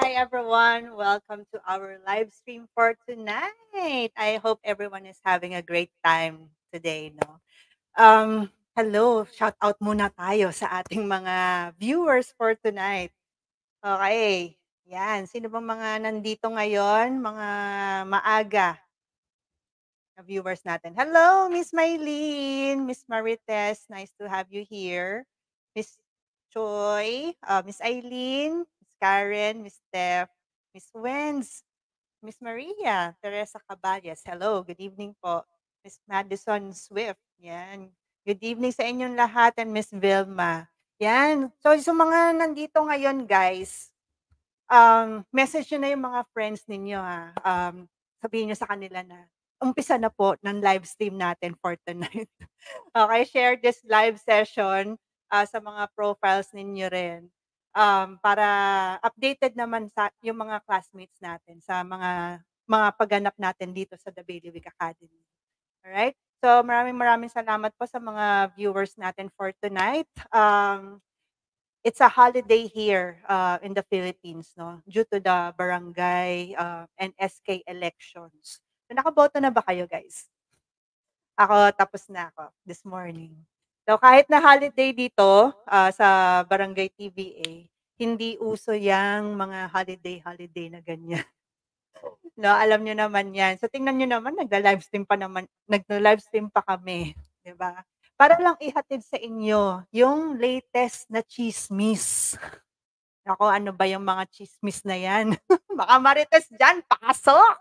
Hi everyone. Welcome to our live stream for tonight. I hope everyone is having a great time today, no? Hello, shout out muna tayo sa ating mga viewers for tonight. Okay. Yan, sino bang mga nandito ngayon? Mga maaga na viewers natin. Hello, Miss Maylene, Miss Marites, nice to have you here. Miss Choi, Miss Eileen, Miss Karen, Miss Steph, Miss Wenz, Miss Maria, Teresa Caballes. Hello, good evening po. Miss Madison Swift. Yan. Good evening sa inyong lahat and Miss Vilma. Yan. So, sa mga nandito ngayon, guys, message nyo na yung mga friends ninyo, ha. Sabihin nyo sa kanila na umpisa na po ng live stream natin for tonight. Okay, share this live session sa mga profiles ninyo rin. Para updated naman sa yung mga classmates natin sa mga pagganap natin dito sa The Bailiwick Academy. Alright? So maraming salamat po sa mga viewers natin for tonight. It's a holiday here in the Philippines, no? Due to the barangay and SK elections. So, nakaboto na ba kayo, guys? Ako, tapos na ako this morning. So, kahit na holiday dito sa Barangay TVA, hindi uso yang mga holiday na ganyan. No, alam niyo naman 'yan. So, tingnan niyo naman nagla-livestream pa kami, 'di ba? Para lang ihatid sa inyo yung latest na tsismis. Naku, ano ba yung mga tsismis na 'yan? Baka Marites diyan, pasok!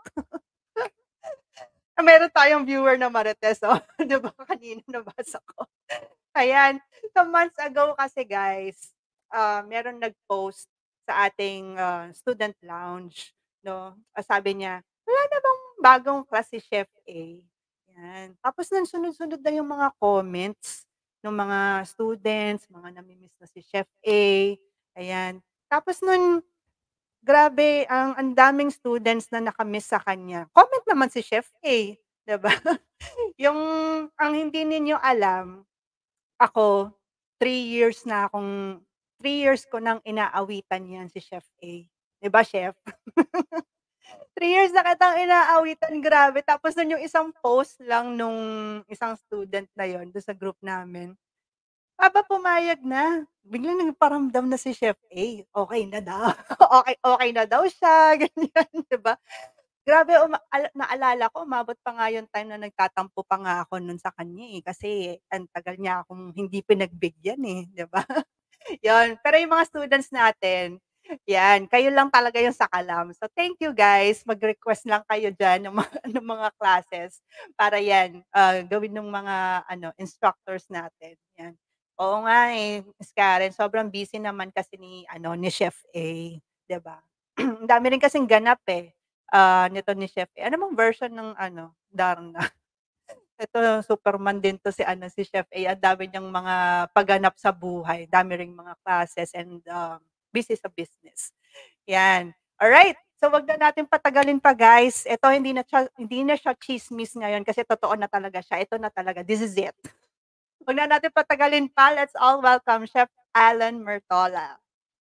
Meron tayong viewer na Marites, oh. 'Di ba kanina nabasa ko. Ayan. So, months ago kasi guys, meron nag-post sa ating student lounge, no? Sabi niya, wala na bang bagong class si Chef A? Yan. Tapos nun sunod-sunod na yung mga comments ng mga students, mga namimiss na si Chef A. Ayan. Tapos nun, grabe, ang daming students na nakamiss sa kanya. Comment naman si Chef A, 'di ba? Yung ang hindi ninyo alam, ako, 3 years na akong 3 years ko nang inaawitan 'yan si Chef A. 'Di ba, Chef? 3 years na kitang inaawitan, grabe. Tapos nun yung isang post lang nung isang student na yon dun sa group namin, pumayag na. Biglang nagparamdam na si Chef A, okey na daw. Okey na daw siya, ganyan, 'di ba? Grabe, naalala ko umabot pa nga yung time na nagtatampo pa nga ako nun sa kanya, eh, kasi ang tagal niya akong hindi pinagbigyan, eh, 'di ba? Yun, pero yung mga students natin, yan, kayo lang talaga yung sakalam. So, thank you guys, mag-request lang kayo diyan ng mga ng mga classes para yan, gawin ng mga ano, instructors natin, yan. Oo nga, eh, Miss Karen, sobrang busy naman kasi ni Chef A, 'di ba? Ang dami rin kasing ganap, eh, nito ni Chef A. Ano bang version ng ano, Darna? Ito Superman din 'to si Chef A, ang dami niyang mga pagganap sa buhay, dami ring mga classes and, busy sa business, 'yan. Alright, so wag na natin patagalin pa guys, ito hindi na siya tsismis ngayon kasi totoo na talaga siya, ito na talaga, this is it. Wag na natin patagalin pa, let's all welcome Chef Alan Mertola.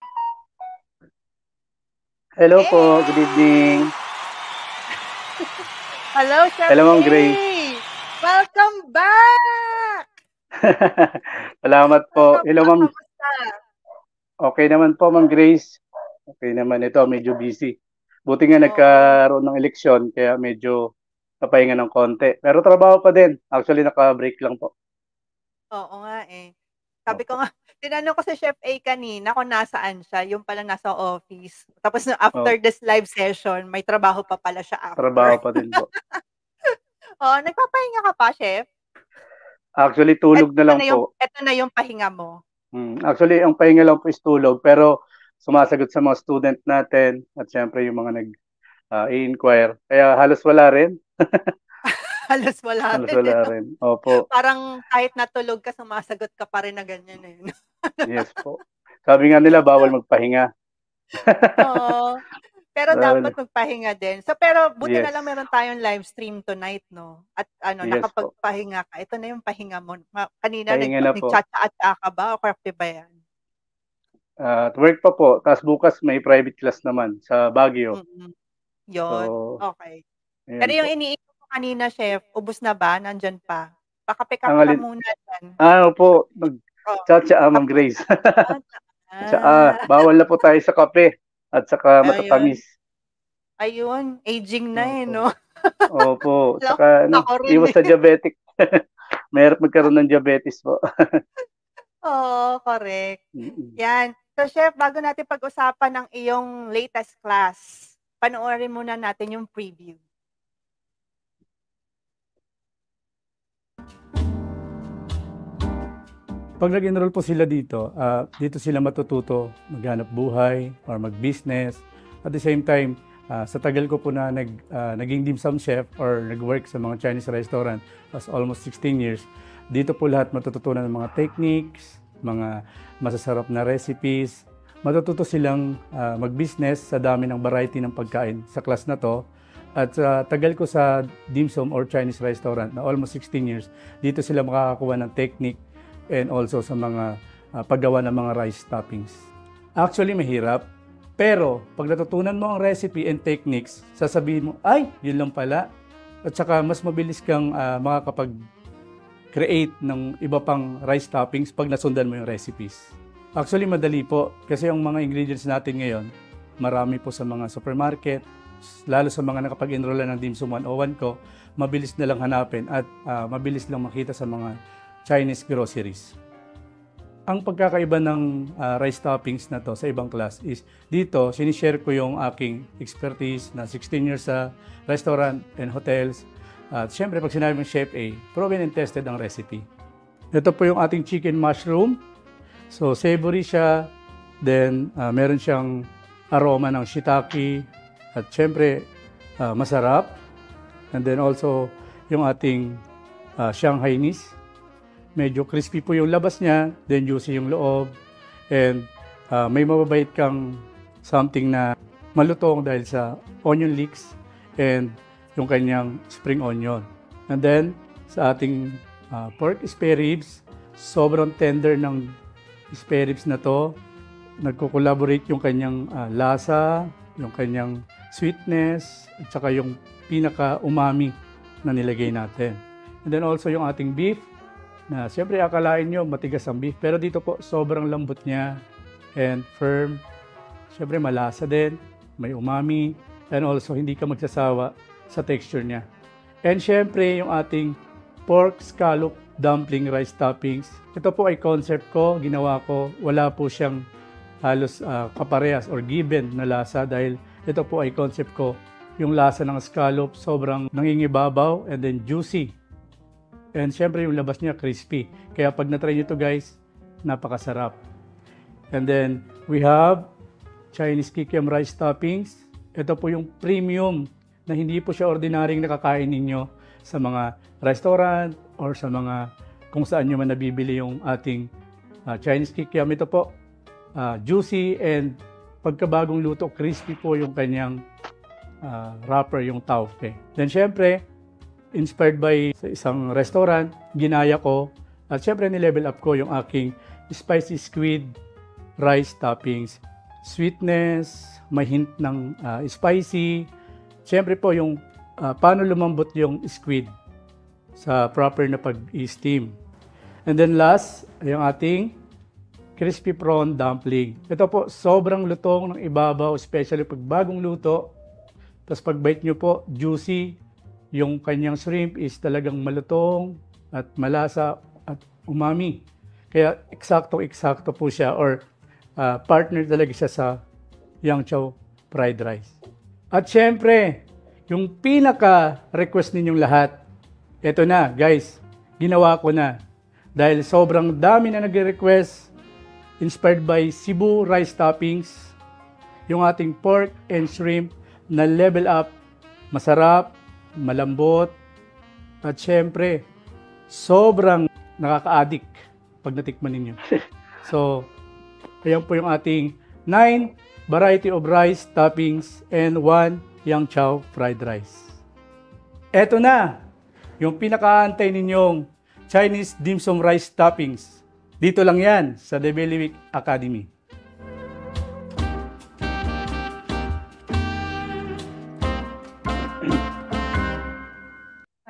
Hello po, good evening. Hello, Chef Hello, Ma'am A! Grace. Welcome back! Salamat po. Welcome Hello, back, Ma'am. kamusta? Okay naman po, Ma'am Grace. Okay naman ito, medyo busy. Buti nga Oo. nagkaroon ng eleksyon, kaya medyo napahinga ng konti. Pero trabaho pa din. Actually, naka-break lang po. Oo nga, eh. Sabi ko Opo. nga tinanong ko si Chef A kanina kung nasaan siya, yung pala nasa office. Tapos after Oh, this live session, may trabaho pa pala siya after. trabaho pa din po. Oo, nagpapahinga ka pa, Chef? Actually, tulog na lang po. Eto na yung pahinga mo? Actually, ang pahinga lang po is tulog. Pero sumasagot sa mga student natin at syempre yung mga i-inquire. Kaya halos wala rin. Halos wala Halos rin, eh, wala 'no? rin. Opo. Parang kahit natulog ka, sumasagot ka pa rin na ganyan, eh, 'no? Yes po. Sabi nga nila bawal magpahinga. Oo. Pero dapat Bawal. magpahinga din. So, pero buti na Yes. lang meron tayong live stream tonight, 'no? At ano, Yes po. nakapagpahinga ka. Ito na yung pahinga mo. Kanina Pahinga na po. nagtsa-tsaa ka ba o kape ba 'yan? At work pa po, tapos bukas may private class naman sa Baguio. Mm, yun, So, okey. Pero ayan yung po. iniinom mo kanina chef, ubos na ba, nandiyan pa? Ang Pakape-kape ka alin muna diyan. opo, Oh, nag-tsa-tsaa, Ma'am kape. Grace. Ah, Bawal na po tayo sa kape at saka ayun, matatamis. ayun, aging na, eh, Opo. 'no? Opo, Alam tsaka ano, ako rin, iwas eh. sa diabetic. Mahirap magkaroon ng diabetes po. Oo, correct. Mm. 'Yan. So chef, bago natin pag-usapan ang iyong latest class, panoorin muna natin yung preview. 'Pag nag-enroll po sila dito, dito sila matututo maghanap buhay or mag-business. At the same time, sa tagal ko po na naging dim sum chef or nag-work sa mga Chinese restaurant, as almost 16 years, dito po lahat matututunan ng mga techniques, mga masasarap na recipes. Matututo silang mag-business sa dami ng variety ng pagkain sa class na 'to. At sa tagal ko sa dim sum or Chinese restaurant na almost 16 years, dito sila makakakuha ng technique and also sa mga paggawa ng mga rice toppings. Actually, mahirap. Pero pag natutunan mo ang recipe and techniques, sasabihin mo, ay, yun lang pala. At saka mas mabilis kang makakapag-create ng iba pang rice toppings pag nasundan mo yung recipes. Actually, madali po. Kasi yung mga ingredients natin ngayon, marami po sa mga supermarket, lalo sa mga nakapag-enroll ng Dim Sum 101 ko, mabilis na lang hanapin at mabilis lang makita sa mga Chinese groceries. Ang pagkakaiba ng rice toppings na to sa ibang class is dito, sinishare ko yung aking expertise na 16 years sa restaurant and hotels. At syempre, pag sinabi ng Chef A, proven and tested ang recipe. Ito po yung ating chicken mushroom. So, savory siya. Then, meron siyang aroma ng shiitake. At syempre, masarap. And then also, yung ating Shanghainese. Medyo crispy po yung labas niya, then juicy yung loob. And may mababait kang something na malutong dahil sa onion leeks and yung kanyang spring onion. And then, sa ating pork spare ribs, sobrang tender ng spare ribs na to. Nagko-collaborate yung kanyang lasa, yung kanyang sweetness, at saka yung pinaka-umami na nilagay natin. And then also yung ating beef, na siyempre akalain nyo matigas ang beef, pero dito po sobrang lambot niya and firm. Siyempre malasa din, may umami, and also hindi ka magsasawa sa texture niya. And siyempre yung ating pork scallop dumpling rice toppings. Ito po ay concept ko, ginawa ko, wala po siyang halos kaparehas or given na lasa dahil ito po ay concept ko. Yung lasa ng scallop sobrang nangingibabaw and then juicy. And syempre yung labas niya crispy. Kaya pag na-try nyo ito guys, napakasarap. And then we have Chinese kikiam rice toppings. Ito po yung premium na hindi po siya ordinaryong nakakain ninyo sa mga restaurant or sa mga kung saan nyo man nabibili yung ating Chinese kikiam. Ito po juicy and pagkabagong luto, crispy po yung kanyang wrapper, yung taufe. Then syempre, inspired by sa isang restaurant, ginaya ko at syempre ni-level up ko yung aking spicy squid rice toppings. Sweetness, may hint ng spicy. Syempre po yung paano lumambot yung squid sa proper na pag-steam. And then last, yung ating crispy prawn dumpling. Ito po, sobrang lutong ng ibabaw, especially pag bagong luto. Tapos pag bite nyo po, juicy. Yung kanyang shrimp is talagang malutong at malasa at umami. Kaya eksakto-eksakto po siya or partner talaga siya sa Yangzhou fried rice. At syempre, yung pinaka-request ninyong lahat, eto na guys, ginawa ko na. Dahil sobrang dami na nagre-request, inspired by Cebu rice toppings, yung ating pork and shrimp na level up, masarap, malambot, at syempre, sobrang nakaka-addict pag natikman ninyo. So, ayan po yung ating 9 variety of rice toppings and 1 Yangzhou fried rice. Eto na, yung pinakaantay ninyong Chinese dim sum rice toppings. Dito lang yan sa The Belly Week Academy.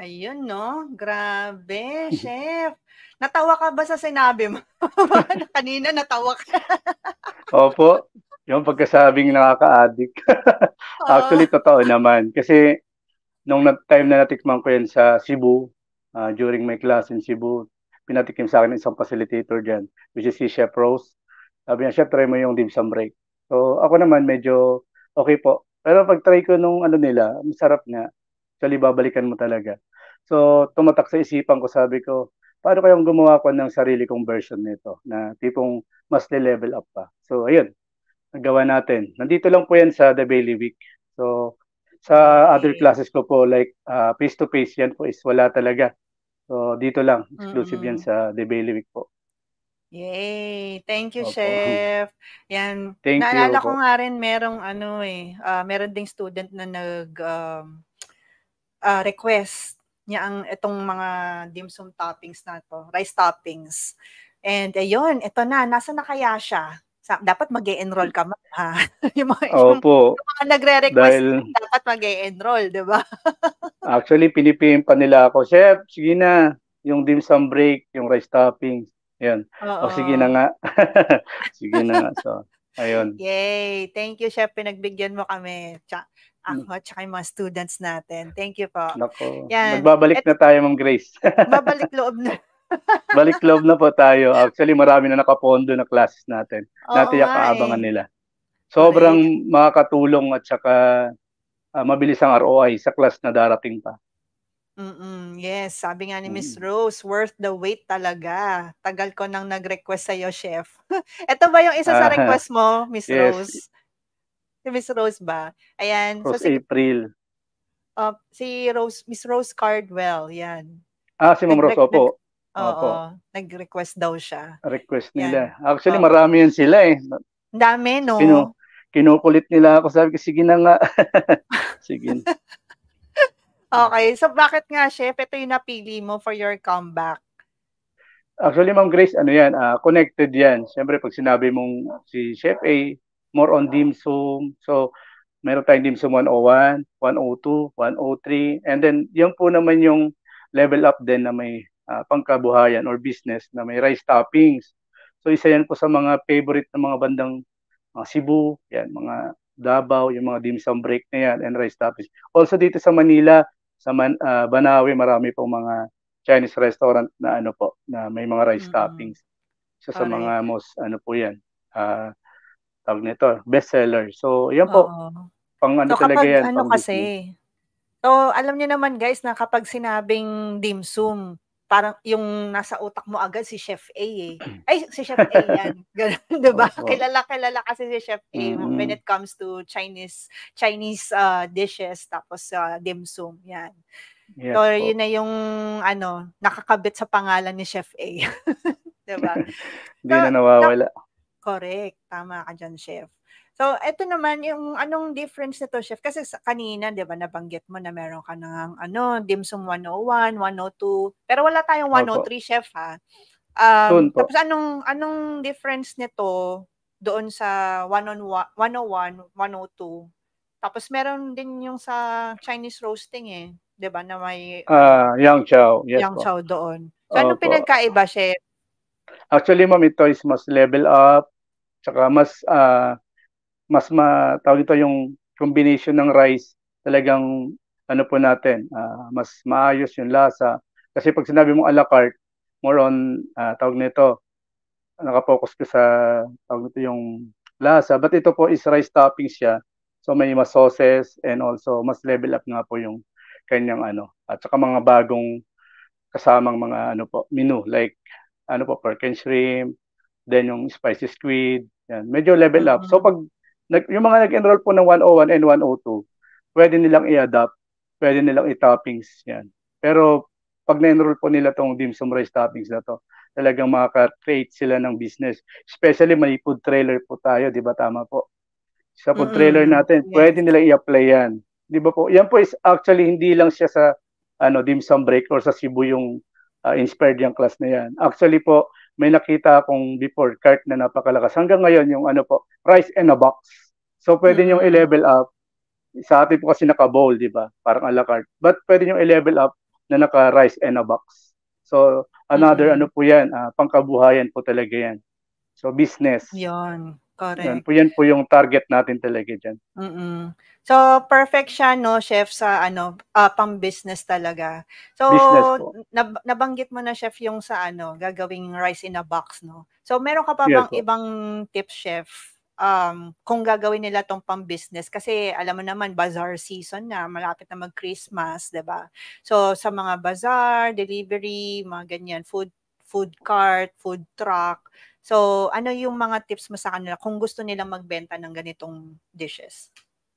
Ayun 'no, grabe chef. Natawa ka ba sa sinabi mo? Kanina natawa ka. Opo, yung pagkasabing nakaka-addict. Oo. Actually, totoo naman. Kasi nung time na natikman ko yan sa Cebu, during my class in Cebu, pinatikim sa akin ng isang facilitator dyan, which is si Chef Rose. Sabi niya, Chef, try mo yung dim sum break. So, ako naman medyo okay po. Pero pag try ko nung ano nila, masarap nga. Actually, babalikan mo talaga. So, tumatak sa isipan ko, sabi ko, paano kayang gumawa ko ng sarili kong version nito na tipong mas level up pa. So, ayun, nagawa natin. Nandito lang po yan sa The Bailey Week. So, sa other Yay. classes ko po, like face-to-face yan po is wala talaga. So, dito lang, exclusive yan Mm. sa The Bailey Week po. Yay! Thank you, Opo. chef. Yan, Thank you naalala ko po. nga rin merong ano, meron ding student na request niya itong mga dim sum toppings na 'to, rice toppings. And ayun, ito na, nasaan na kaya siya? Dapat mag-e-enroll ka ma'am, ha? Yung Opo, mga nagre-request dahil dapat mag-e-enroll, 'di ba? actually pinipim pa nila ako, Chef, sige na, yung dim sum break, yung rice toppings. Yan. O sige na Oo. nga. Sige na nga. So, ayun. Yay! Thank you, chef, pinagbigyan mo kami. Ako, tsaka yung mga students natin. Thank you po. Nako, Yan. nagbabalik na tayo, Ma'am Grace. Babalik loob na. Balik loob na po tayo. Actually, marami na nakapondo na classes natin. Oo Natiyak nga kaabangan eh. nila. Correct. Sobrang makakatulong at saka mabilis ang ROI sa class na darating pa. Yes, sabi nga ni Miss Mm. Rose, worth the wait talaga. Tagal ko nang nag-request sa'yo, chef. Ito ba yung isa sa Ah, request mo, Miss yes, Rose? Si Miss Rose ba? Ayan. So, Rose April. si Miss Rose Cardwell, yan. Si Ma'am Rose, opo. Oo, Opo, nag-request daw siya. request Yan. nila. Actually, Oo. marami yan sila eh. Ang dami, no? Kinukulit nila ako. Sabi ko, sige na nga. Sige. Okay. So, bakit nga, chef, ito yung napili mo for your comeback? Actually, Ma'am Grace, ano yan, connected yan. Siyempre, pag sinabi mong si Chef A, more on dim sum. So, meron tayong dim sum 101, 102, 103. And then, yun po naman yung level up din na may pangkabuhayan or business na may rice toppings. So, isa yan po sa mga favorite ng mga bandang Cebu, yan, mga Davao, yung mga dim sum break na yan, and rice toppings. Also, dito sa Manila, sa Banawe, marami pong mga Chinese restaurant na ano po, na may mga rice toppings. So sa Correct. mga most ano po 'yan. Tawag nito, best seller. So 'yan po. Oo. Pang ano So, talaga kapag 'yan, ano pang business. kasi, so, alam niyo naman guys na kapag sinabing dim sum, parang yung nasa utak mo agad si Chef A eh. Ay, si Chef A yan. Ganun, 'di ba? Opo. Kilala kasi si Chef A when Mm. it comes to Chinese dishes tapos dim sum, yan. Yes So, po. yun na yung ano, nakakabit sa pangalan ni Chef A. 'Di ba? Hindi So, na nawawala. correct, tama ka diyan, chef. So, eto naman yung anong difference nito, chef? Kasi kanina 'di ba nabanggit mo na meron ka ng ano, dim sum 101, 102, pero wala tayong Opo. 103, chef, ha? Soon po. Tapos anong difference nito doon sa 101, 102? Tapos meron din yung sa Chinese roasting, 'di ba, na may Yang Chow. Yes yang po. chow doon. So, anong Opo. pinagkaiba, chef? Actually, ma'am, ito is mas level up, tsaka tawag ito yung combination ng rice, talagang ano po natin, mas maayos yung lasa. Kasi pag sinabi mong a la carte, more on, tawag nito, nakapokus ka sa, tawag nito yung lasa. But ito po is rice toppings siya. So may mas sauces and also mas level up nga po yung kanyang ano. At saka mga bagong kasamang mga ano po, menu like ano po, pork and shrimp, then yung spicy squid, yan. Medyo level up. So pag yung mga nag-enroll po ng 101 and 102, pwede nilang i-adapt, pwede nilang i-toppings yan. Pero pag na-enroll po nila tong dim sum rice toppings na to, talagang makaka-create sila ng business. Especially may food trailer po tayo, di ba? Tama po. Sa food trailer natin, Yes. pwede nila i-apply yan. Di ba po? Yan po is actually hindi lang siya sa dim sum break or sa Cebu yung inspired yung class na yan. Actually po, may nakita akong before cart na napakalakas. Hanggang ngayon yung ano po, rice in a box. So pwede nyo i-level up. Sa atin po kasi naka-bowl, di ba? Parang a la carte. But pwede nyo i-level up na naka-rice and a box. So, another Mm. ano po yan, pangkabuhayan po talaga yan. So, business. Yun, Yan correct. po yung target natin talaga dyan. Mm. So, perfect siya, no, chef, sa pang-business talaga. So, Business po. nabanggit mo na, chef, yung sa gagawing rice in a box, no? So, meron ka pa Yes bang po. ibang tips, chef, kung gagawin nila tong pang-business? Kasi alam mo naman, bazaar season na, malapit na mag-Christmas, 'di ba? So, sa mga bazaar, delivery, mga ganyan, food cart, food truck. So, ano yung mga tips mo sa kanila kung gusto nilang magbenta ng ganitong dishes?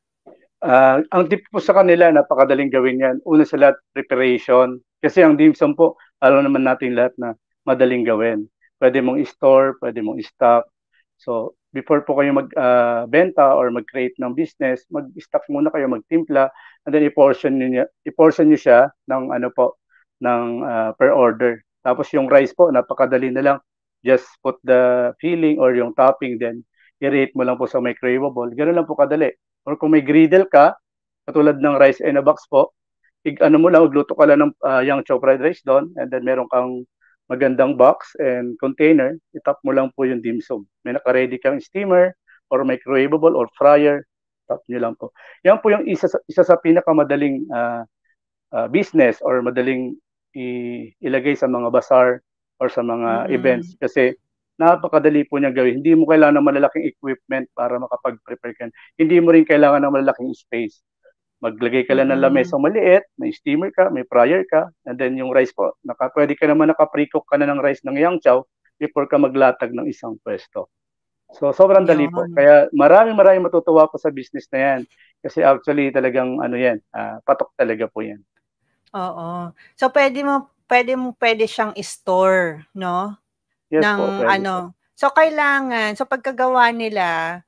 Ang tip po sa kanila, napakadaling gawin yan. Una sa lahat, preparation. Kasi ang dim sum po, alam naman natin lahat na madaling gawin. Pwede mong i-store, pwede mong i-stock. So, before po kayo magbenta or mag-create ng business, mag-stock muna kayo, magtimpla, and then i-portion nyo siya ng per order. Tapos yung rice po, napakadali na lang. Just put the filling or yung topping, then i-rate mo lang po sa microwavable. Ganun lang po kadali. Or kung may griddle ka, katulad ng rice in a box po, magluto ka lang ng yung chopped fried rice doon, and then meron kang magandang box and container, itap mo lang po yung dim sum. May naka-ready kang steamer or microwavable or fryer, tap nyo lang po. Yan po yung isa sa pinakamadaling business or madaling ilagay sa mga bazaar or sa mga events kasi napakadali po niya gawin. Hindi mo kailangan ng malalaking equipment para makapag-prepare ka. Hindi mo rin kailangan ng malalaking space. Maglagay ka lang ng lamesa maliit, may steamer ka, may fryer ka, and then yung rice po, pwede ka naman naka-pre-cook ka na ng rice ng yang chow before ka maglatag ng isang pwesto. So, sobrang dali po. Yun. Kaya maraming matutuwa po sa business na yan. Kasi actually talagang patok talaga po yan. Oo. So, pwede siyang i-store, no? Yes po, pwede po. So so pagkagawa nila,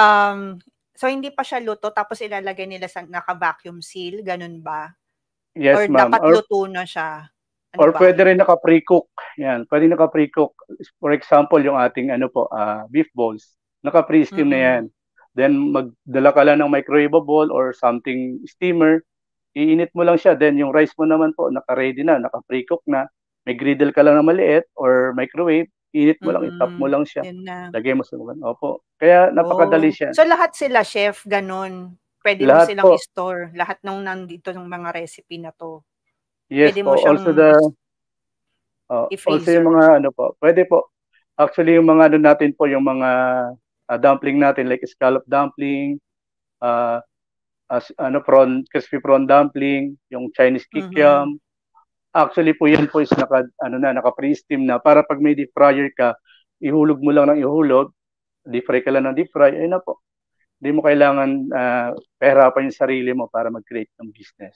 so hindi pa siya luto tapos ilalagay nila sa naka-vacuum seal, ganun ba? Yes, Or ma'am. dapat luto na siya? Ano Or ba? pwede rin naka-pre-cook. Yan, pwede naka-pre-cook. For example, yung ating beef balls. Naka-pre-steam na yan. Then magdala ka lang ng microwavable or something steamer, iinit mo lang siya. Then yung rice mo naman po, naka-ready na, naka-pre-cook na. May griddle ka lang na maliit or microwave, init mo lang, itap mo lang siya. Yun na. Lagay mo sa mga. Opo. Kaya napakadali siya. So lahat sila, chef, ganun. Pwede mo Lahat silang po. i-store. Lahat nung nandito ng mga recipe na to. Yes Pwede po. mo siyang Also yung mga pwede po. Actually yung mga natin po, yung mga dumpling natin like scallop dumpling, crispy prawn dumpling, yung Chinese kikiam. Actually po yan po is naka-pre-steam na para pag may deep fryer ka, ihulog mo lang ng ihulog, deep fry ka lang ng deep fry, ayun na po. Hindi mo kailangan pahirapan yung sarili mo para mag-create ng business.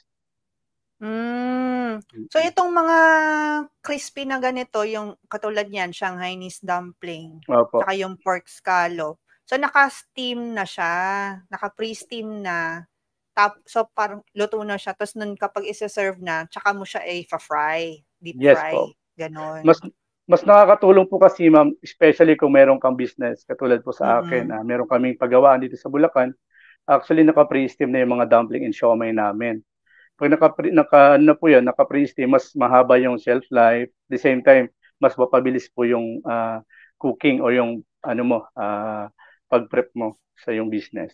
So itong mga crispy na ganito, yung katulad niyan, Shanghainese dumpling, Opo. saka yung pork scallop. So naka-steam na siya, naka-pre-steam na. So parang luto na siya. Tapos nun kapag isa-serve na, tsaka mo siya fry, deep Yes fry, po. ganon. Mas nakakatulong po kasi, ma'am, especially kung meron kang business, katulad po sa akin, meron kaming pagawaan dito sa Bulacan. Actually, naka-pre-steam na yung mga dumpling and siomai namin. Pag naka-pre-steam, mas mahaba yung shelf life. At the same time, mas mapabilis po yung cooking o yung pag-prep mo sa yung business.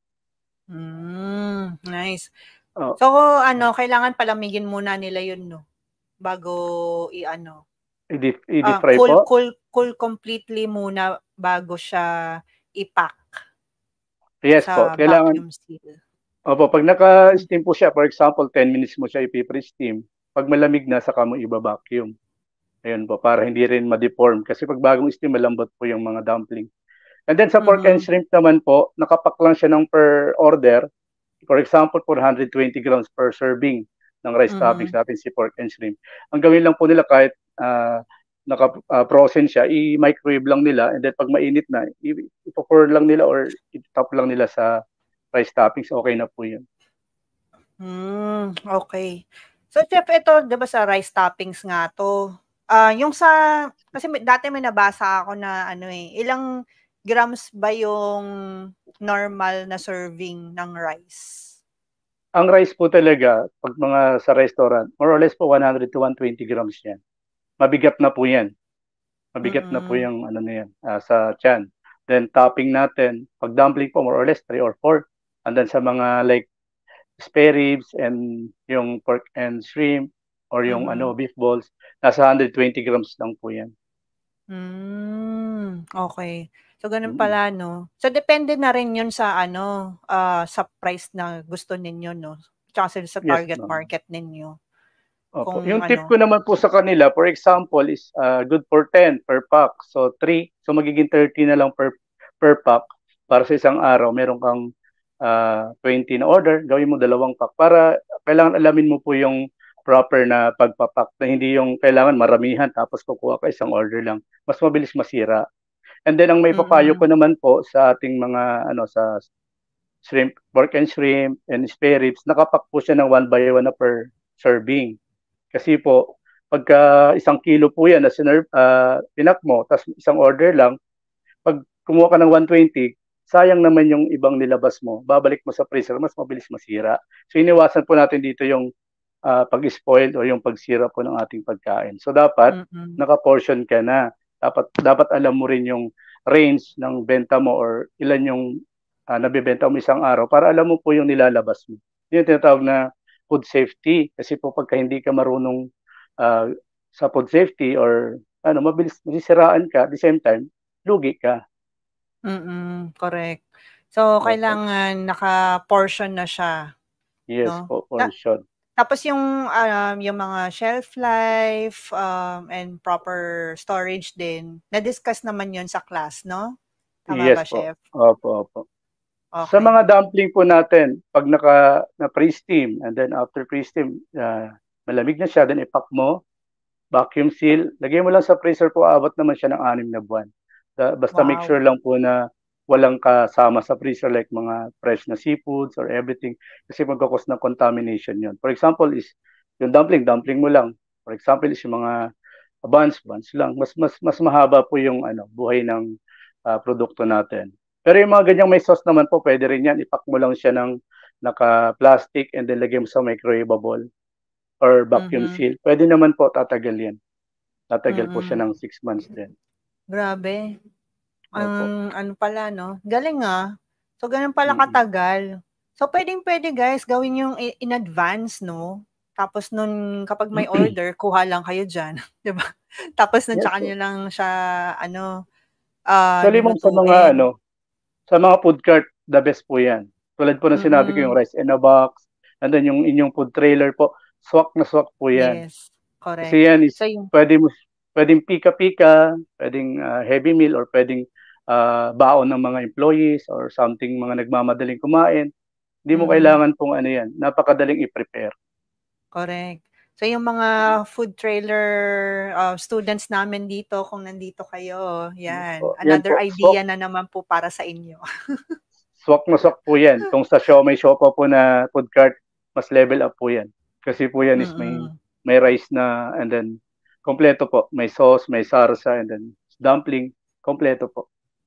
Nice. Oh. So kailangan palamigin muna nila yun, no? Bago I-deep fry po? Cool completely muna bago siya i-pack. Yes po. Kailangan vacuum seal. Opo, pag naka-steam po siya, for example, 10 minutes mo siya i-pre-steam, pag malamig na, saka mo i-vacuum. Ayun po, para hindi rin ma-deform. Kasi pag bagong steam, malambot po yung mga dumpling. And then sa pork and shrimp naman po, nakapack lang siya ng per order. For example, 420 grams per serving ng rice toppings natin si pork and shrimp. Ang gawin lang po nila kahit naka-frozen siya, i-microwave lang nila, and then pag mainit na, i-pour lang nila or i-top lang nila sa rice toppings, okay na po yun. Okay. So, chef, ito, di ba sa rice toppings nga to? Kasi dati may nabasa ako na ilang grams ba yung normal na serving ng rice? Ang rice po talaga, pag mga sa restaurant, more or less po 100 to 120 grams yan. Mabigat na po yan. Mabigat na po Mm. yung ano na yan, sa tiyan. Then topping natin, pag dumpling po more or less 3 or 4. And then sa mga like spare ribs and yung pork and shrimp or yung Mm. beef balls, nasa 120 grams lang po yan. Okey. So gano'n Mm. pala 'no. So depende na rin 'yun sa sa price na gusto ninyo 'no, tsaka sa Yes, target ma'am. market ninyo Opo. kung Yung tip ko ano. naman po sa kanila, for example, is good for 10 per pack. So 3, so magiging 30 na lang per pack para sa isang araw. Meron kang 20 na order, gawin mo 2 pack para kailangan alamin mo po yung proper na pagpapak na hindi yung kailangan maramihan tapos kukuha ka isang order lang. Mas mabilis masira. And then ang may papayo ko Mm. naman po sa ating mga sa shrimp, pork and spare ribs, nakapack po siya ng 1 by 1 na per serving. Kasi po, pagka 1 kilo po yan na pinak mo, tapos isang order lang, pag kumuha ka ng 120, sayang naman yung ibang nilabas mo. Babalik mo sa freezer, mas mabilis masira. So iniwasan po natin dito yung pag-spoil o yung pagsira po ng ating pagkain. So dapat Mm. naka-portion ka na. Dapat alam mo rin yung range ng benta mo or ilan yung nabebenta mo isang araw para alam mo po yung nilalabas mo. Yun yung tinatawag na food safety. Kasi po pagka hindi ka marunong ah, sa food safety or mabilis masisiraan ka, at the same time, lugi ka. Correct. So Opo. kailangan naka-portion na siya Yes 'no. po, portion. Tapos yung mga shelf life, and proper storage din, na-discuss naman 'yun sa class 'no? Tama Yes ba, po. chef? Opo. Sa mga Okey. dumpling po natin, pag na pre-steam and then after pre-steam, malamig na siya, then ipack mo, vacuum seal, lagay mo lang sa freezer po, aabot naman siya ng 6 na buwan. Basta make sure Wow. lang po na walang kasama sa freezer like mga fresh na seafoods or everything kasi magkakos ng contamination yun. For example is yung dumpling mo lang. For example is yung mga buns lang. Mas mahaba po yung buhay ng produkto natin. Pero yung mga ganyang may sauce naman po, pwede rin yan. Ipack mo lang siya ng naka-plastic and then lagay mo sa microwavable or vacuum Mhm. seal. Pwede naman po, tatagal yan. Tatagal po siya Mm. ng 6 months din. Grabe. Opo. Ang ano pala 'no, galing, So gano'n pala Mm. katagal. So puwedeng-puwede guys gawin yung in advance 'no, tapos nun kapag may order kuha lang kayo diyan, 'di ba? Tapos nun Yes tsaka po. niyo lang siya Actually, ma'am, lulutuin. sa mga food cart, the best po yan. Tulad po ng sinabi ko, yung Mm. rice in a box, and then yung inyong food trailer po, swak na swak po yan. Yes, correct. Kasi yan is So yung pwedeng pika-pika, pwedeng heavy meal, or pwedeng baon ng mga employees or something, mga nagmamadaling kumain. Hindi mo mm, kailangan pong yan, napakadaling i-prepare. correct. So yung mga food trailer, students namin dito kung nandito kayo, Yes 'yan, po. Yan another po, idea na naman po para sa inyo. swak na swak po yan. Kung sa siomai siopa po na food cart, mas level up po yan. Kasi po yan is Mm. may rice na and then kompleto po. May sauce, may sarsa, and then dumpling, kompleto po.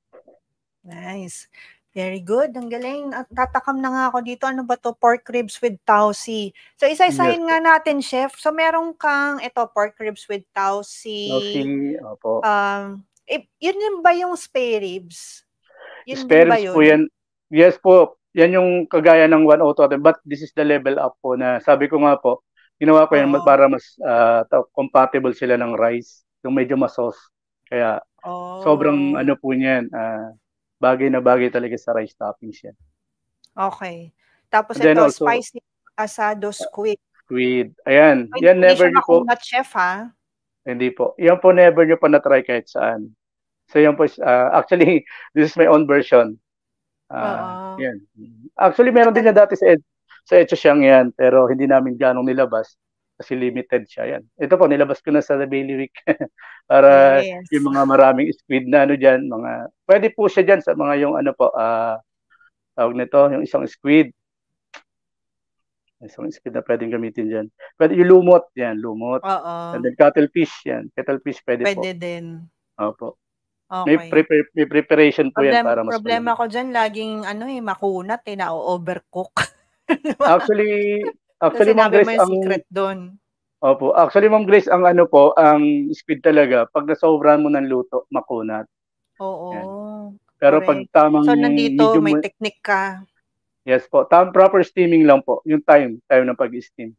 Nice. Very good, ang galing. At tatakam na nga ako dito, ano ba 'to, pork ribs with tausi. So Yes isa-isahin po. nga natin, chef. So meron kang pork ribs with Nosy, tausi, opo. yun din ba yung spare ribs? Yun din Spare ba ribs po yun? yan. Yes po. Yan yung kagaya ng 102. But this is the level up po na sabi ko nga po, ginawa ko yan Oo. para mas compatible sila ng rice. Yung medyo masos. Kaya sobrang Oh, po niyan, bagay na bagay talaga sa rice toppings yan. okey. Tapos And then ito, also, spicy asado squid. squid. Ayan, yan Hindi never siya nyo po, makunat, chef, ha? hindi po. Yan po never nyo pa na-try kahit saan. So yan po, actually, this is my own version. Oo. Yan. Actually, meron din na dati sa Etchosyang yan, pero hindi namin ganong nilabas kasi limited siya yan. Ito po, nilabas ko na sa The Bailiwick para Yes. yung mga maraming squid na dyan, pwede po siya dyan sa mga yung tawag nito, yung isang squid. Isang squid na pwedeng gamitin dyan. Pwede yung lumot, yan, lumot. And Oo, then cuttlefish, yan. Cuttlefish pwede po. puwede din. Opo. May, Okey. preparation po yan para mas Problema malamig. ko diyan laging makunat, na-o-overcook. Actually Kasi Ma'am sinabi mo Grace, yung secret do'n. opo, actually Ma'am Grace, ang ano po, ang speed talaga 'pag nasobrahan mo ng luto, makunat, 'yan. Oo, Pero 'pag correct. tamang So, nandito medium may mo, technique ka. yes po, proper steaming lang po, yung time ng pag-steam.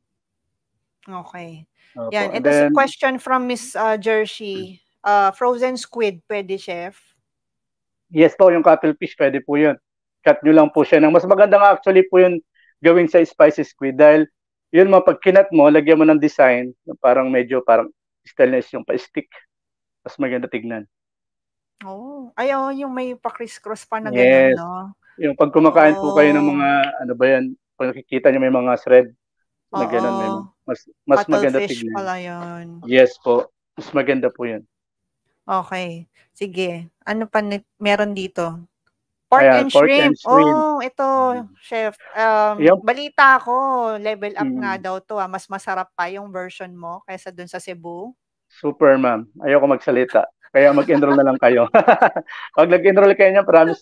Okay. Opo, 'Yan, and ito sa then question from Miss, Jersey. Frozen squid puwede, chef? yes po, yung cuttlefish puwede po yun. Cut niyo lang po siya ng mas maganda nga actually po yun gawin sa spicy squid dahil yun mo 'pag kinat mo, lagyan mo ng design na parang medyo parang stainless yung pa-stick, mas maganda tignan. Oh, ay oo, yung may pa-criss-cross pa na gano'n Yes, 'no? yung 'pag kumakain po kayo ng Oo, mga ano ba yan, 'pag nakikita niyo may mga thread na gano'n, may oo, mas maganda cuttlefish tignan. pala 'yun. Yes po, mas maganda po yun. Okay, sige. Ano pa meron dito? Pork Ayan, and pork and shrimp. shrimp. Oh, ito Mm. chef, Yan, balita ko level up nga mm. daw 'to, mas masarap pa yung version mo kaysa dun sa Cebu. Super ma'am, ayoko magsalita. Kaya mag-enroll na lang kayo. 'Pag nag-enroll kayo niyan promise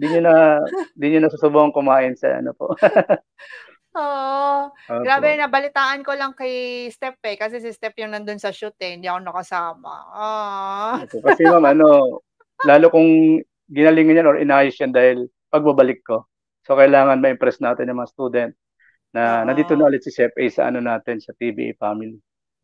di niyo na susubukang kumain sa ano po. Oo, grabe Opo, nabalitaan ko lang kay Steph, kasi si Steph yung nandun sa shoot, hindi ako nakasama. opo. Kasi ma'am ano, lalo kung ginalingan niyan or inayos yan dahil pagbabalik ko. So kailangan ma-impress natin yung mga student na nandito Oo, na ulit si Chef A sa ano natin, sa TBA family.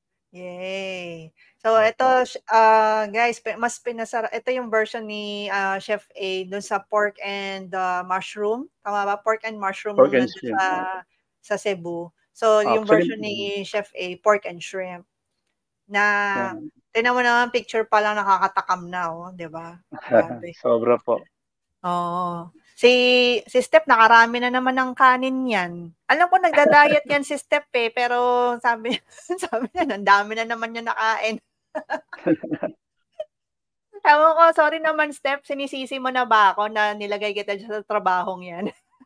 yay. So ito, Opo, guys, mas ito yung version ni, Chef A dun sa pork and, mushroom, tama ba? Pork and mushroom pork nung and nandun shrimp, opo. sa Cebu. So yung Actually, version ni Chef A, pork and shrimp na yan. tignan mo naman picture pa lang nakakatakam na, oh, 'di ba? Grabe. Sobra po. Oo. Si Steph nakarami na naman ng kanin 'yan. Alam ko nagda-diet 'yan si Steph, pero sabi sabi niya ang dami na naman niya nakain. Ewan ko, sorry naman Steph, sinisisi mo na ba ako na nilagay kita diyan sa trabahong 'yan?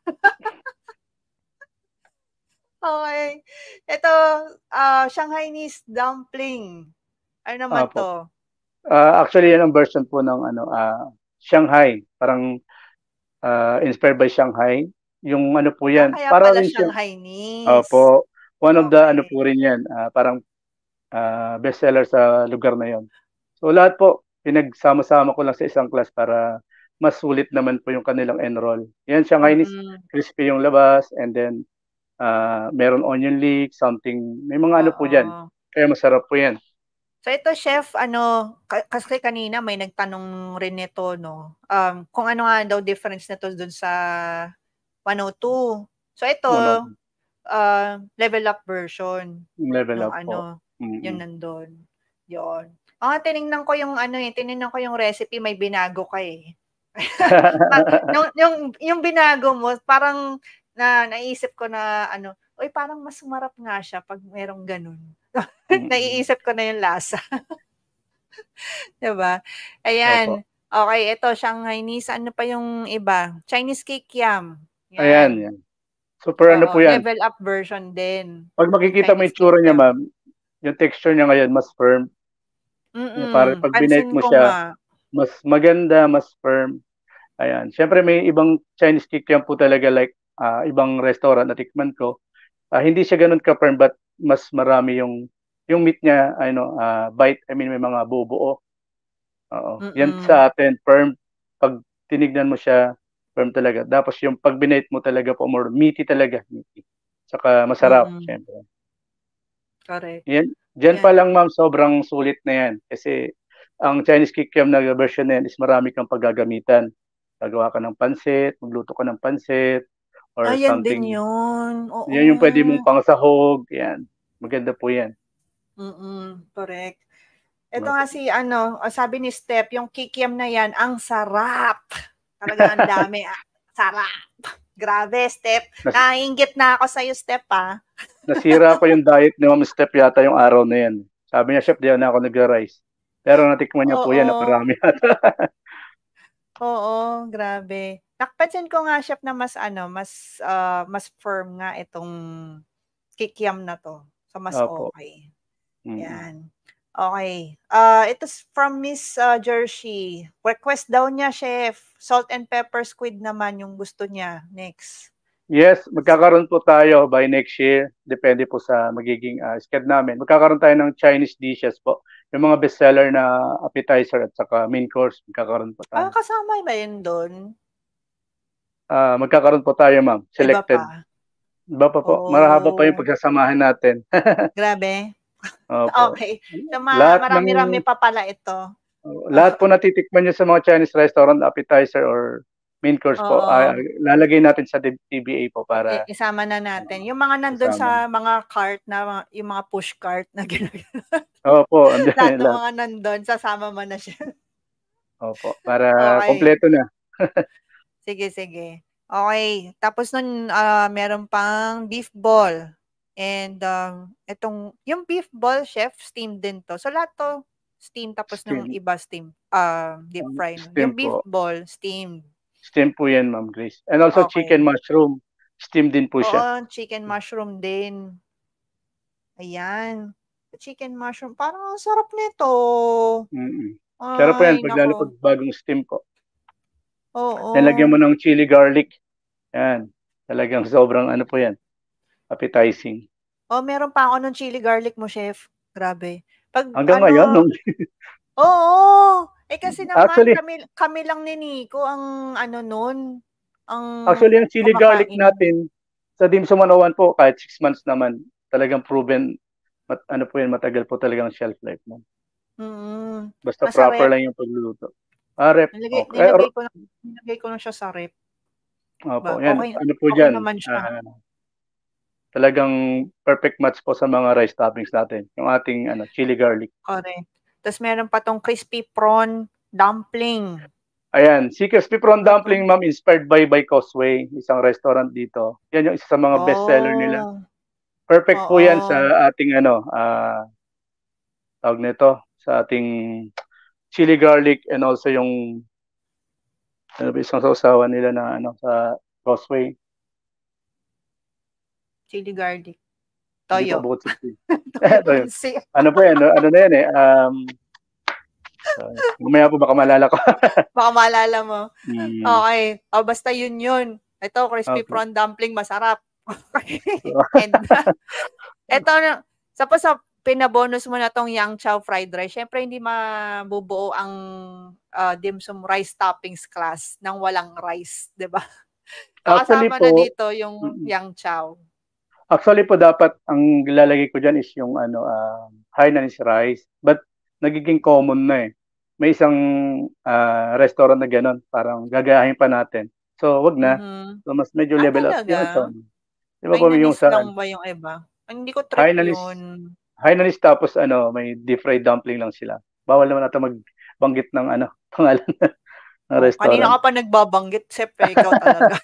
Okey. Ito, Shanghainese dumpling. Ano naman Opo. 'to? Actually yan ang version po ng ano, Shanghai, parang, inspired by Shanghai. Yung ano po yan, Kaya para pala rin siyang, Shanghainese. opo, one of the ano Okey. po rin yan, parang, bestseller sa lugar na yon. So lahat po, pinagsama-sama ko lang sa isang class para mas sulit naman po yung kanilang enroll. Yan, Shanghainese, Mm, crispy yung labas and then, meron onion leek, something, may mga ano po diyan, oo. kaya masarap po yan. So ito chef kasi kanina may nagtanong rin nito 'no, kung ano nga daw difference nito dun sa 102. So ito, Ano, level up version level nung up po. yung Mm. nandun, yun. Tinignan ko yung recipe may binago ka, eh. Yung binago mo parang naisip ko na "Uy, parang mas sumarap nga siya 'pag merong gano'n." Mm. Naiisip ko na yung lasa. 'Di ba? Opo. Ayan, okey ito Shanghainese, ano pa yung iba? Chinese kikiam, Ayan, yan. 'yan. Super ano Oo, po 'yan, level up version din, 'pag yung makikita mo yung Chinese itsura niya kikiam. ma'am, yung texture niya ngayon mas firm, na parang 'pag Pansin binight mo ko siya, nga. mas maganda, mas firm, ayan. Siyempre may ibang Chinese kikiam po talaga like, ibang restaurant na tikman ko, hindi siya gano'n ka-firm but mas marami yung meat niya ano, bite, I mean may mga buo-buo, oo. 'Yan Mm, sa atin firm, 'pag tinignan mo siya, firm talaga. Tapos yung 'pag binight mo talaga po more meaty talaga, meaty. Tsaka masarap mm, siyempre. correct. Yan, diyan pa Yan, lang ma'am sobrang sulit na yan. Kasi ang Chinese kikiam na version na yan is marami kang paggagamitan. Gagawa ka ng pansit, magluto ka ng pansit or ayan din something. yun, oo. Yan yung pwede mong pangsahog, yan. Maganda po yan. Correct. Ito Opo. nga sabi ni Steph, yung kikiam na yan, ang sarap. Talagang ang dami, sarap. Grabe, Steph. Nas Naiinggit na ako sa'yo, Steph, nasira ko yung diet ni Ma'am Steph yata yung araw na yan. Sabi niya, Chef, di na ako nagra-rice. Pero natikman niya po yan, Oo, naparami yata. oo, grabe. Napansin ko nga, Chef, na mas firm nga itong kikiam na 'to. So, mas Opo. okay. Mm. Yan. Okay. Ito's from Miss, Jersey. Request daw niya, chef, salt and pepper squid naman yung gusto niya, next. Yes, magkakaroon po tayo by next year. Depende po sa magiging schedule namin. Magkakaroon tayo ng Chinese dishes po. Yung mga bestseller na appetizer at saka main course, magkakaroon po tayo. Kasama ba yun doon? Magkakaroon po tayo, ma'am. Iba Selected. pa? Iba pa po. Marahaba pa yung Oh, pagsasamahan natin. grabe. Opo. Okay. So, Lahat marami-rami pa pala ito. lahat po natitikman nyo sa mga Chinese restaurant, appetizer or main course po, Oo. lalagay natin sa TBA po para Isama na natin. Yung mga nandun kasama. sa mga cart na, yung mga push cart na ginagawa. Opo, andyan Lahat ng lahat. mga nandun, sasama mo na siya. Opo, para Okay. kompleto na. Sige, sige. Okay. Tapos nun, meron pang beef ball. And yung beef ball, chef, steam din to. So lahat to steam, tapos nung Steam. iba steam, deep fry. No? Steam Yung beef po. ball, steamed. Steam po yan, Ma'am Grace. And also Okay. chicken mushroom. Steam din po siya. Oo, chicken mushroom din. Ayan. Chicken mushroom. Parang ang sarap nito. Sarap po yan, Ay, pag lalo nako. pag bagong steam po. Oo. Nalagyan mo ng chili garlic. Yan. Talagang sobrang ano po yan. Appetizing. Oh, meron pa ako ng chili garlic mo, chef. Grabe. Pag Hanggang ngayon, nung Oo. Kasi naman Actually- kami lang ni Nico ang nun, ang actually, yung chili garlic kumakain. natin sa Dim Sum 101 po, kahit 6 months naman, talagang proven, ano po yan, matagal po talagang shelf life mo. Basta Nasa proper rep. lang yung pagluluto. Rep. Nilagay ko na siya sa rep. Opo, Ba, yan. okay- Ano po okay dyan? naman siya. Talagang perfect match po sa mga rice toppings natin. Yung ating chili garlic. Correct. Tapos meron pa tong crispy prawn dumpling. Ayan, si Crispy Prawn Dumpling, ma'am, inspired by Causeway, isang restaurant dito. Yan yung isa sa mga bestseller nila. Perfect po yan sa ating tawag nito, sa ating chili garlic and also yung isang sausawan nila na sa Causeway. Chili garlic. Hindi Toyo. po, bukod sa chili. Toyo. Ano po yan? Ano na yan eh? Mamaya po baka malala ko. Baka maalala mo. Okay. Basta yun. Ito, crispy Okay. prawn dumpling, masarap. And ito, sa pinabonus mo na tong Yang Chow fried rice, syempre hindi mabubuo ang dim sum rice toppings class nang walang rice, di ba? Actually Kasama po, na dito yung Yang Chow. Actually po, dapat ang lalagay ko dyan is yung Hainanese rice. But nagiging common na eh. May isang restaurant na gano'n, parang gagayahin pa natin. So, wag na. So, mas medyo level up. Talaga? Di ba po yung Hainanese lang ba yung iba? Hindi ko trip yun. Hainanese tapos may deep fried dumpling lang sila. Bawal naman natin magbanggit ng pangalan ng restaurant. Kanina ka pa nagbabanggit, Sep, ikaw talaga.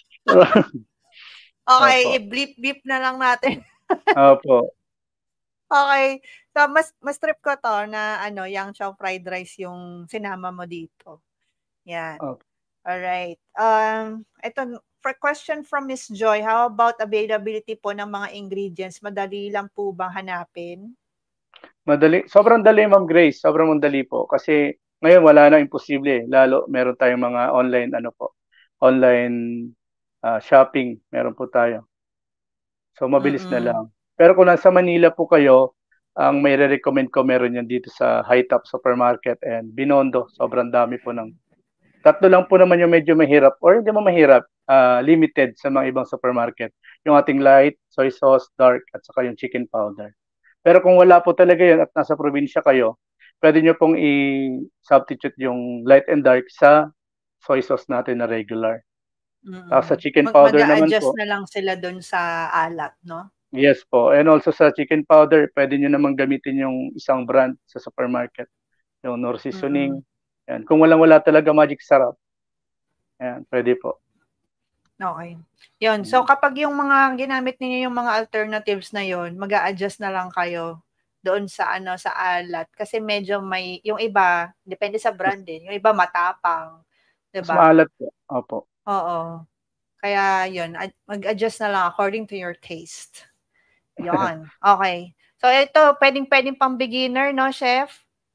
Okay, i-bleep na lang natin. Opo. Okay. So, mas trip ko to na Yang Chow fried rice yung sinama mo dito. Yan. Okay. Alright. Ito, for question from Miss Joy, how about availability po ng mga ingredients? Madali lang po bang hanapin? Madali. Sobrang dali, Ma'am Grace. Sobrang madali po. Kasi ngayon wala na imposible. Lalo meron tayong mga online online shopping. Meron po tayo. So mabilis na lang. Pero kung nasa Manila po kayo, ang may re-recommend ko meron yan dito sa High Top Supermarket and Binondo. Sobrang dami po ng tatlo lang po naman yung medyo mahirap or hindi mo mahirap, limited sa mga ibang supermarket. Yung ating light, soy sauce, dark, at saka yung chicken powder. Pero kung wala po talaga yun at nasa probinsya kayo, pwede nyo pong i-substitute yung light and dark sa soy sauce natin na regular. Sa chicken powder naman po. Mag-a-adjust na lang sila doon sa alat, no? Yes po. And also sa chicken powder, pwede nyo naman gamitin yung isang brand sa supermarket. Yung Nor Seasoning. Yan. Kung wala talaga Magic Sarap, yan, pwede po. Okay. Yun. So, kapag yung mga ginamit niyo yung mga alternatives na yun, mag-a-adjust na lang kayo doon sa sa alat. Kasi medyo yung iba, depende sa brand din. Yung iba matapang. Diba? Mas maalat po. Opo. Oo. Kaya yun, mag-adjust na lang according to your taste. Yun. Okay. So, ito, pwedeng pang beginner, no, chef?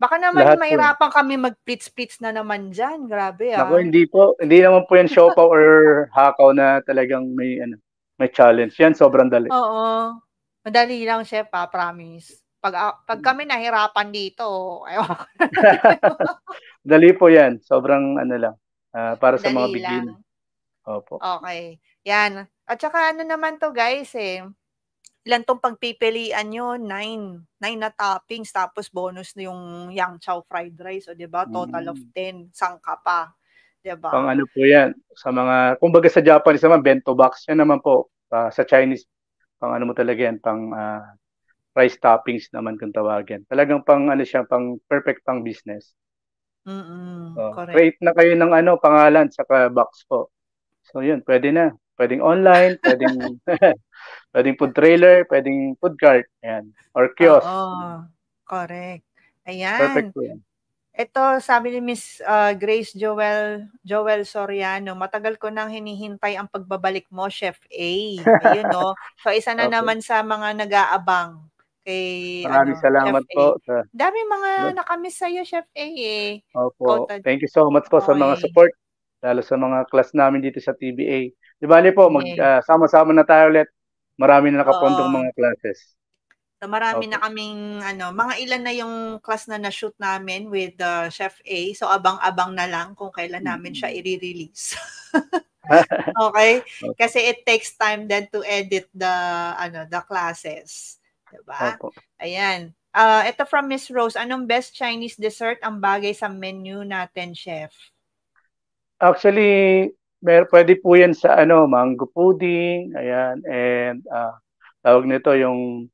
Baka naman Lahat po. mahirapan kami mag-plits-plits na naman dyan. Grabe Naku, ah. hindi po. Hindi naman po yan siopaw or hakaw na talagang may challenge. Yan, sobrang dali. Oo. Madali lang, chef, promise. Pag kami nahirapan dito, ewan ko na Dali po yan. Sobrang lang. Para sa mga Madali beginner. lang. Opo. Okay. Yan. At saka ano naman to guys ilan tong pagpipilian nyo? 9 na toppings tapos bonus na yung yang chow fried rice. O diba? Total of 10. Sangka pa. Diba? Pang ano po yan. Sa mga, kumbaga sa Japanese naman, bento box. Yan naman po. Sa Chinese, pang ano mo talaga yan. Pang rice toppings naman kung tawagin. Talagang pang ano siya, pang perfect pang business. Correct. Create na kayo ng pangalan saka box po. So yun, pwede na. Pwedeng online, pwedeng pwedeng food trailer, pwedeng food cart, ayan, or kiosk. Oo. Correct. Ayan. Perfect po yan. Ito, sabi ni Miss Grace Joel Soriano, matagal ko nang hinihintay ang pagbabalik mo, Chef A. Ayun, no? So, isa na Okay. naman sa mga nag-aabang kay Maraming salamat Chef A. po. Dami mga nakamiss sa'yo, Chef A eh. Opo. Thank you so much po sa mga support, lalo sa mga class namin dito sa TBA. Di bali po, sama-sama na tayo ulit. Marami na nakapondong mga classes. So, marami na kaming, mga ilan na yung class na na-shoot namin with Chef A. So, abang-abang na lang kung kailan namin siya i-release. Okay? Kasi it takes time then to edit the classes. Diba? Opo. Ayan. Ito from Miss Rose, anong best Chinese dessert ang bagay sa menu natin, Chef? Actually, pwede po yan sa mango pudding, ayan, and tawag nito yung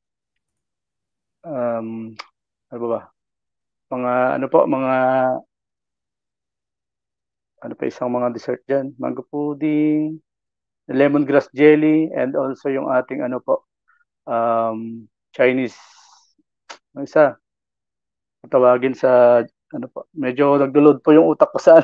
ano ba? Isang mga dessert dyan. Mango pudding, lemongrass jelly, and also yung ating Chinese, isa, tawagin sa, medyo nagdulod po yung utak ko sa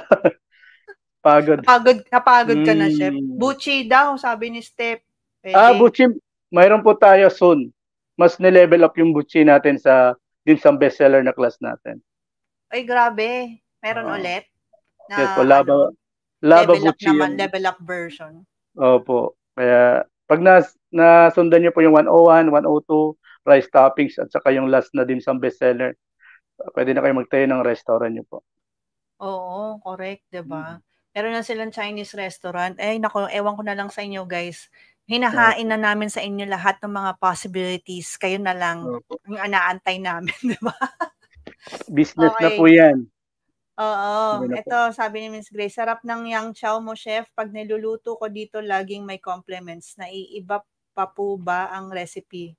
pagod. Napagod ka na, Chef. Buchi daw, sabi ni Steph. Buchi, mayroon po tayo soon. Mas nilevel up yung buchi natin sa dimsum bestseller na class natin. Ay, grabe. Meron ulit? Yes po, lava buchi. Level up version. Opo. Kaya, pag nasundan niyo po yung 101, 102, rice toppings, at saka yung last na dimsum bestseller, pwede na kayo magtayo ng restaurant niyo po. Oo, correct, diba? Meron na silang Chinese restaurant. Naku, ewan ko na lang sa inyo, guys. Hinahain na namin sa inyo lahat ng mga possibilities. Kayo na lang yung inaantay namin, diba? Business na po yan. Oo. Ito, sabi ni Miss Grace, sarap ng yang chow mo, Chef. Pag niluluto ko dito, laging may compliments. Naiiba pa po ba ang recipe?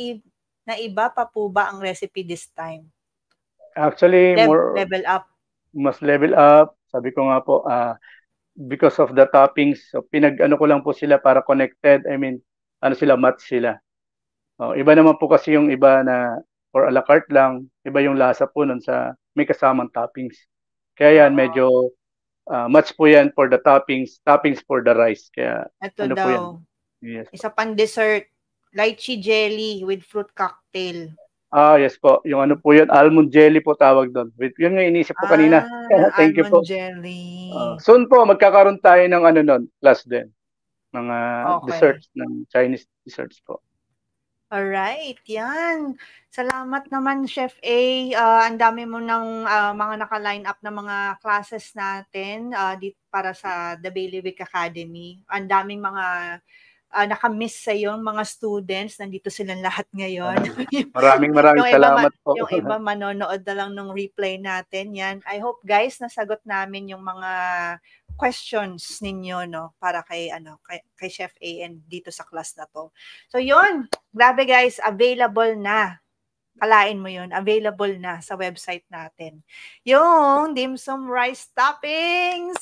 Naiba pa po ba ang recipe this time? Actually, level up. Mas level up. Sabi ko nga po, because of the toppings, so pinag-ano ko lang po sila para connected. I mean, match sila. Iba naman po kasi yung iba na for a la carte lang, iba yung lasa po nun sa may kasamang toppings. Kaya yan, medyo match po yan for the toppings for the rice. Kaya ito daw, po yan? Yes, isa pang dessert, lychee jelly with fruit cocktail. Yes po. Yung po yun, almond jelly po tawag doon. Yun nga inisip ko kanina. Thank you po. Almond jelly. Soon po, magkakaroon tayo ng class din. Mga desserts, ng Chinese desserts po. Alright, yan. Salamat naman, Chef A. Ang dami mo ng mga naka-line up na mga classes natin dito para sa The Bailiwick Academy. Ang daming mga nakamiss sa yung mga students. Nandito silang lahat ngayon. Maraming salamat po. Yung iba manonood na lang ng replay natin. Yan. I hope guys, nasagot namin yung mga questions ninyo para kay Chef A and dito sa class na to. So yun, grabe guys, available na. Kalain mo yun, available na sa website natin. Yung dim sum rice toppings!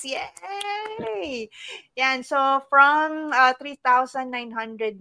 Yay! Yan, so from 3,995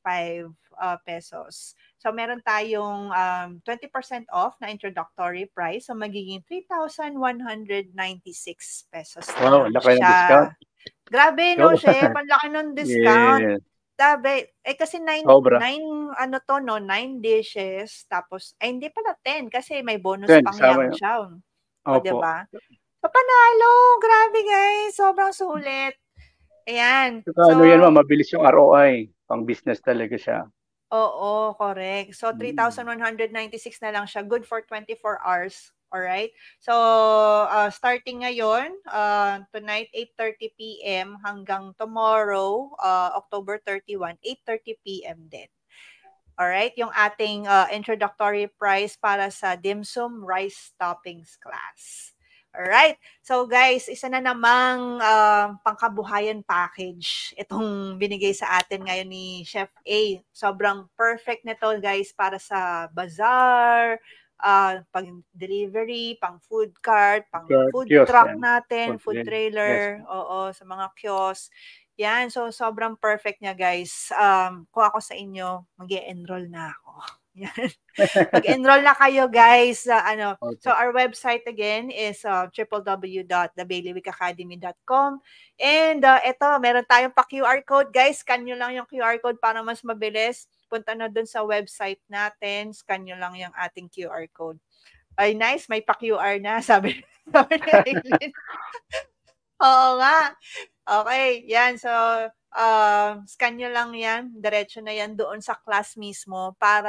pesos. So meron tayong 20% off na introductory price. So magiging 3,196 pesos. Wow, laki ng discount. Grabe, no, Chef? Ang laki ng discount. Yeah. Kasi 9 Sobra. 9 dishes tapos ay hindi pala 10 kasi may bonus 10 pang kasama yun. Yangchow. O, 'di Opo. ba? So, panalo! Grabe guys, sobrang sulit. Ayan. Saka ano yan ma'am, mabilis yung ROI. Pang business talaga siya. Oo, correct. So, 3,196 na lang siya. Good for 24 hours. Alright? So, starting ngayon, tonight, 8:30 PM hanggang tomorrow, October 31, 8:30 PM din. Alright? Yung ating introductory price para sa dim sum rice toppings class. Alright? So guys, isa na namang pangkabuhayan package itong binigay sa atin ngayon ni Chef A. Sobrang perfect nito guys para sa bazaar, pang delivery, pang food cart, pang food Kiosk truck yan. natin, food Yes. trailer, oo, sa mga kiosk. Yan, so sobrang perfect niya guys. Kung ako sa inyo, mag-e-enroll na ako. Yan. Mag-enroll na kayo guys sa Okay. So our website again is www.thebailiwickacademy.com. And ito, meron tayong pa-QR code guys. Scan nyo lang yung QR code para mas mabilis. Punta na dun sa website natin. Scan nyo lang yung ating QR code. Ay, nice. May pa-QR na. Sabi ni Aileen. Oo nga. Okay, yan. So, scan nyo lang yan. Diretso na yan doon sa class mismo para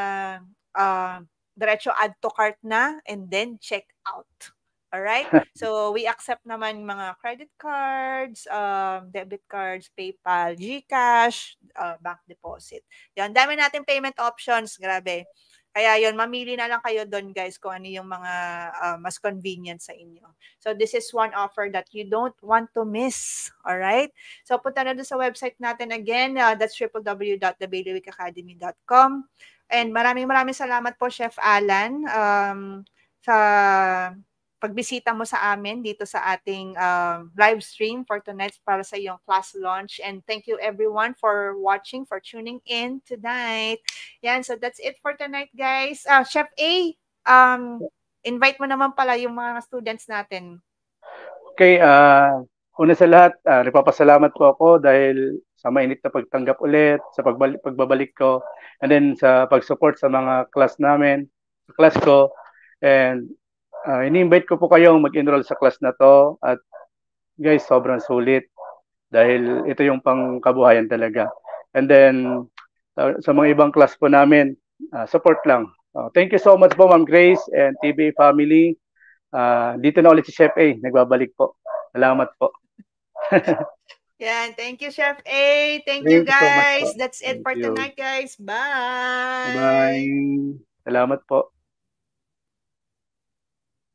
diretso add to cart na and then check out. Alright? So, we accept naman mga credit cards, debit cards, PayPal, GCash, bank deposit. Yan, dami natin payment options. Grabe. Kaya yun, mamili na lang kayo doon guys kung ano yung mga mas convenient sa inyo. So this is one offer that you don't want to miss. Alright? So punta na doon sa website natin again. That's www.thebailiwickacademy.com. And maraming salamat po Chef Alan sa pagbisita mo sa amin dito sa ating live stream for tonight para sa iyong class launch. And thank you everyone for watching, for tuning in tonight. Yan, so that's it for tonight, guys. Chef A, invite mo naman pala yung mga students natin. Okay, una sa lahat, nagpapasalamat po ako dahil sa mainit na pagtanggap ulit, sa pagbabalik ko, and then sa pag-support sa mga class namin, sa class ko, and ini-invite ko po kayong mag-enroll sa class na to at guys, sobrang sulit dahil ito yung pangkabuhayan talaga. And then, sa mga ibang class po namin, support lang. Thank you so much po Ma'am Grace and TV family. Dito na ulit si Chef A, nagbabalik po. Salamat po. Yan, thank you Chef A. Thank you guys. So that's it for tonight guys. Bye. Bye. Salamat po.